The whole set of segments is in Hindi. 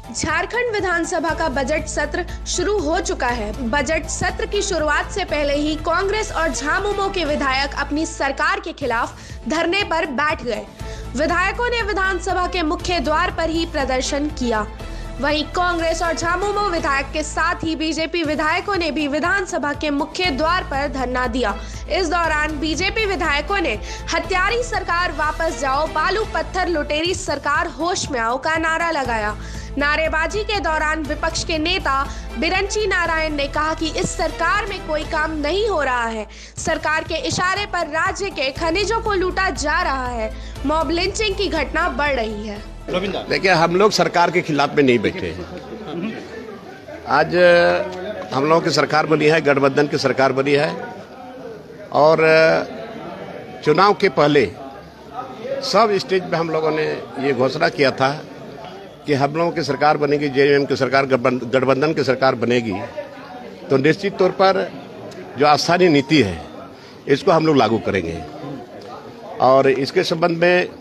झारखंड विधानसभा का बजट सत्र शुरू हो चुका है। बजट सत्र की शुरुआत से पहले ही कांग्रेस और झामुमो के विधायक अपनी सरकार के खिलाफ धरने पर बैठ गए। विधायकों ने विधानसभा के मुख्य द्वार पर ही प्रदर्शन किया। वहीं कांग्रेस और झामुमो विधायक के साथ ही बीजेपी विधायकों ने भी विधानसभा के मुख्य द्वार पर धरना दिया। इस दौरान बीजेपी विधायकों ने हत्यारी सरकार वापस जाओ, बालू पत्थर लुटेरी सरकार होश में आओ का नारा लगाया। नारेबाजी के दौरान विपक्ष के नेता बिरंची नारायण ने कहा कि इस सरकार में कोई काम नहीं हो रहा है। सरकार के इशारे पर राज्य के खनिजों को लूटा जा रहा है। मॉब लिंचिंग की घटना बढ़ रही है। देखिए, हम लोग सरकार के खिलाफ में नहीं बैठे हैं। आज हम लोगों की सरकार बनी है, गठबंधन की सरकार बनी है और चुनाव के पहले सब स्टेज पे हम लोगों ने ये घोषणा किया था कि हम लोगों की सरकार बनेगी, जेएमएम की सरकार, गठबंधन की सरकार बनेगी तो निश्चित तौर पर जो स्थानीय नीति है इसको हम लोग लागू करेंगे। और इसके संबंध में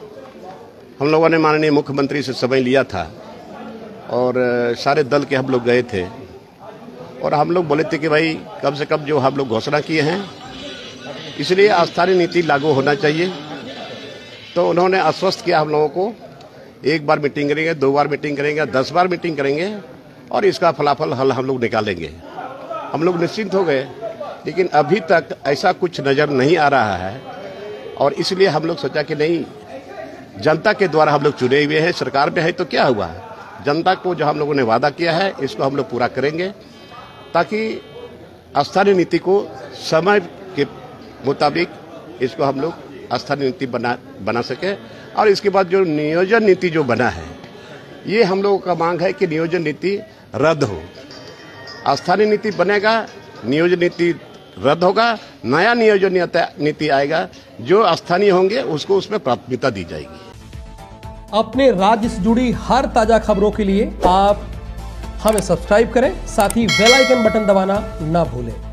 हम लोगों ने माननीय मुख्यमंत्री से समय लिया था और सारे दल के हम लोग गए थे और हम लोग बोले थे कि भाई कम से कम जो हम लोग घोषणा किए हैं इसलिए स्थानीय नीति लागू होना चाहिए। तो उन्होंने आश्वस्त किया हम लोगों को, एक बार मीटिंग करेंगे, 2 बार मीटिंग करेंगे, 10 बार मीटिंग करेंगे और इसका फलाफल हल हम लोग निकालेंगे। हम लोग निश्चिंत हो गए, लेकिन अभी तक ऐसा कुछ नज़र नहीं आ रहा है और इसलिए हम लोग सोचा कि नहीं, जनता के द्वारा हम लोग चुने हुए हैं, सरकार में है तो क्या हुआ, जनता को जो हम लोगों ने वादा किया है इसको हम लोग पूरा करेंगे ताकि स्थानीय नीति को समय के मुताबिक इसको हम लोग स्थानीय नीति बना सके। और इसके बाद जो नियोजन नीति जो बना है ये हम लोगों का मांग है कि नियोजन नीति रद्द हो। स्थानीय नीति बनेगा, नियोजन नीति रद्द होगा, नया नियोजन नीति आएगा, जो स्थानीय होंगे उसको उसमें प्राथमिकता दी जाएगी। अपने राज्य से जुड़ी हर ताजा खबरों के लिए आप हमें सब्सक्राइब करें, साथ ही बेल आइकन बटन दबाना ना भूलें।